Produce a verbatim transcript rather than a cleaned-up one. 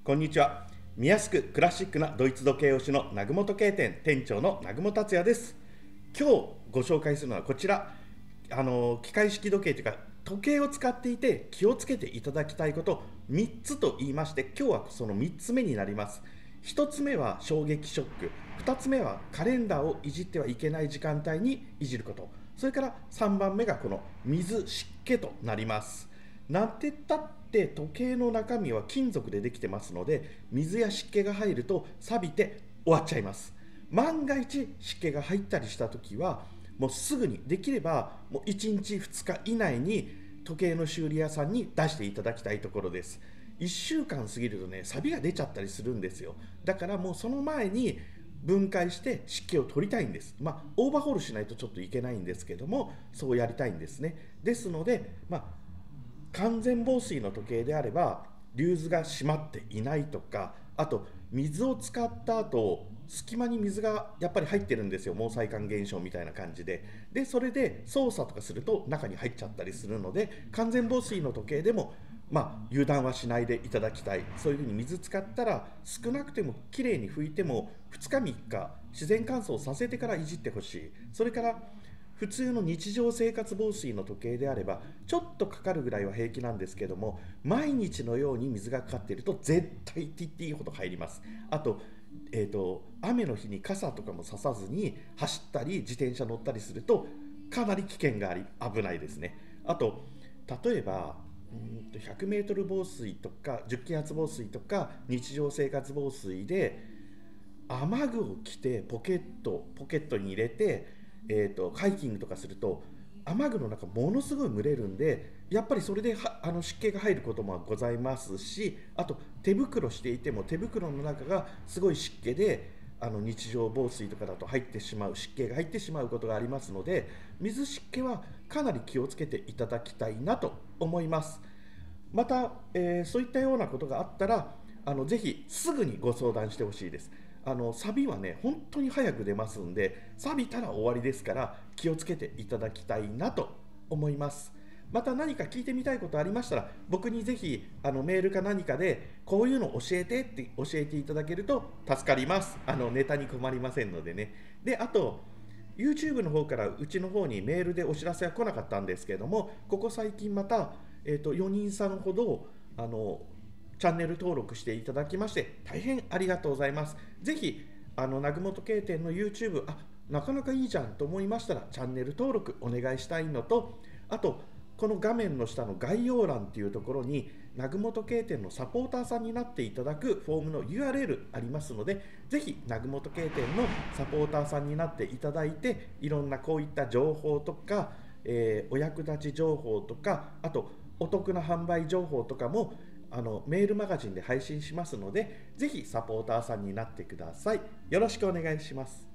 こんにちは。見やすくクラシックなドイツ時計推しの南雲時計店店長の南雲達也です。今日ご紹介するのはこちら、あの機械式時計というか時計を使っていて気をつけていただきたいことみっつと言いまして、今日はそのみっつめになります。ひとつめは衝撃ショック、ふたつめはカレンダーをいじってはいけない時間帯にいじること、それからさんばんめがこの水湿気となります。なんて言ったって時計の中身は金属でできてますので、水や湿気が入ると錆びて終わっちゃいます。万が一湿気が入ったりした時はもうすぐに、できればもういちにちふつか以内に時計の修理屋さんに出していただきたいところです。いっしゅうかん過ぎるとね、錆が出ちゃったりするんですよ。だからもうその前に分解して湿気を取りたいんです。まあオーバーホールしないとちょっといけないんですけども、そうやりたいんですね。ですので、まあ完全防水の時計であればリューズが閉まっていないとか、あと水を使った後隙間に水がやっぱり入ってるんですよ、毛細管現象みたいな感じで。でそれで操作とかすると中に入っちゃったりするので、完全防水の時計でもまあ油断はしないでいただきたい。そういうふうに水使ったら少なくてもきれいに拭いてもふつかみっか自然乾燥させてからいじってほしい。それから普通の日常生活防水の時計であればちょっとかかるぐらいは平気なんですけども、毎日のように水がかかっていると絶対ティッティほど入ります。あと,、えーと雨の日に傘とかもささずに走ったり自転車乗ったりするとかなり危険があり危ないですね。あと例えばうんとひゃくメートル防水とかじゅっ気圧防水とか日常生活防水で雨具を着てポケットポケットに入れてえーとハイキングとかすると雨具の中ものすごい蒸れるんで、やっぱりそれではあの湿気が入ることもございますし、あと手袋していても手袋の中がすごい湿気であの日常防水とかだと入ってしまう湿気が入ってしまうことがありますので、水湿気はかなり気をつけていただきたいなと思います。また、えーそういったようなことがあったらあのぜひすぐにご相談してほしいです。あの錆はね本当に早く出ますんで、錆びたら終わりですから気をつけていただきたいなと思います。また何か聞いてみたいことありましたら僕にぜひあのメールか何かでこういうの教えてって教えていただけると助かります。あのネタに困りませんのでね。であと YouTube の方からうちの方にメールでお知らせは来なかったんですけれども、ここ最近また、えーとよにんさんほどあのチャンネル登録していただきまして大変ありがとうございます。ぜひあの南雲時計店の YouTube、 あなかなかいいじゃんと思いましたらチャンネル登録お願いしたいのと、あとこの画面の下の概要欄っていうところに南雲時計店のサポーターさんになっていただくフォームの ユーアールエル ありますので、ぜひ南雲時計店のサポーターさんになっていただいて、いろんなこういった情報とか、えーお役立ち情報とか、あとお得な販売情報とかもあのメールマガジンで配信しますので、ぜひサポーターさんになってください。よろしくお願いします。